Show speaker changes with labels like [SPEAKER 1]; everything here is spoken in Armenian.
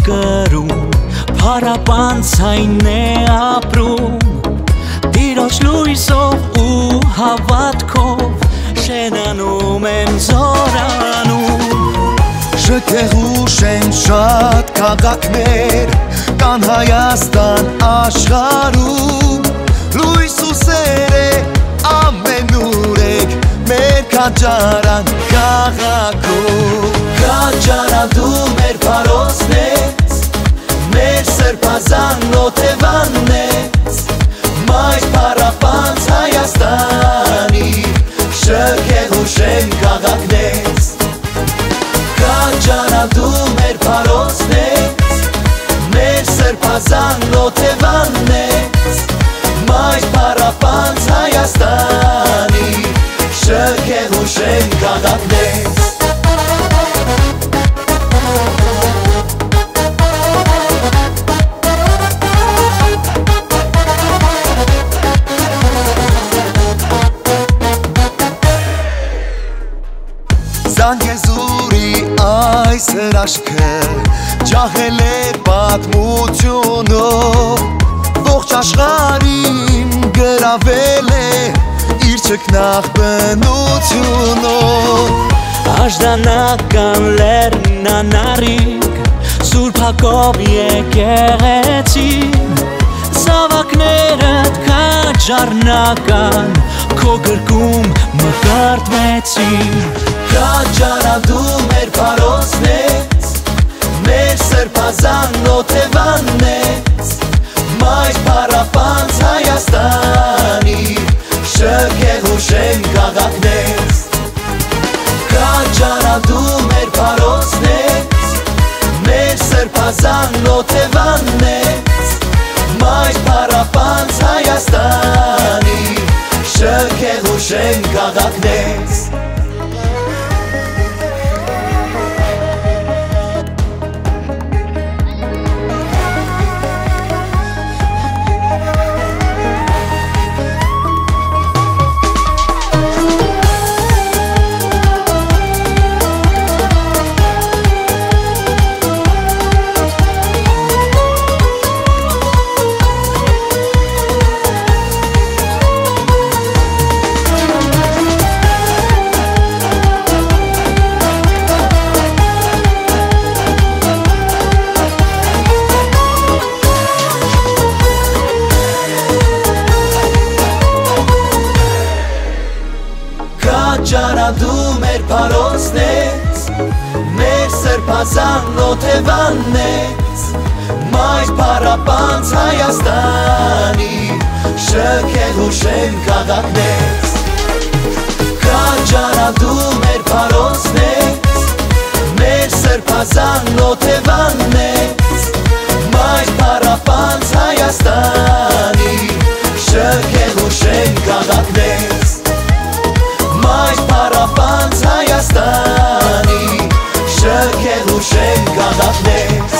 [SPEAKER 1] կրում, փառապանցային է ապրում, Տիրոջ լույսով ու հավատքով շենանում են զորանում։
[SPEAKER 2] Շքեղուշ են շատ քաղաքներ, կան Հայաստան աշխարհում, լույս ու սեր է ամենուրեք մեր քաջարան քաղաքում։
[SPEAKER 1] Քաջարան դու մեր փարոսնես, մեր սրբազան օթևաննես, մայր փառապանց Հայաստանի շքեղուշ են քաղաքնես։ Քաջարան դու մեր փարոսնես, մեր սրբազան օթևաննես, մայր փառապանց Հայաստանի շքեղուշ են քաղաքնես։
[SPEAKER 2] Զանգեզուրի այս հրաշքը ջահել է պատմությունով, ողջ աշխարհին գրավել է իր ճգնախ բնությունով։
[SPEAKER 1] Աշդանական լեռնին անարիկ, Սուրբ Հակոբ եկեղեցին, Զավակներդ քաջառնական, Քո գրկում մկրտվեցին։ Քաջարան դու մեր փարոսնես, մեր սրբազան օթևաննես, մայր փառապանց Հայաստանի շքեղուշ են քաղաքնես։ Քաջարան դու մեր փարոսնես, մեր սրբազան օթևաննես, մայր փառապանց Հայաստանի շքեղուշ են քաղաքնես։ Քաջարան դու մեր փարոսնես, մեր սրբազան օթևաննես, մայր փառապանց Հայաստանի շքեղուշ են քաղաքնես։ Քաջարան դու մեր փարոսնես, մեր սրբազան օթևաննես, մայր փառապանց Հայաստանի շքեղուշ են քաղաքնես։ Մայր փառապանց Հայաստանի շքեղուշ են քաղաքնես։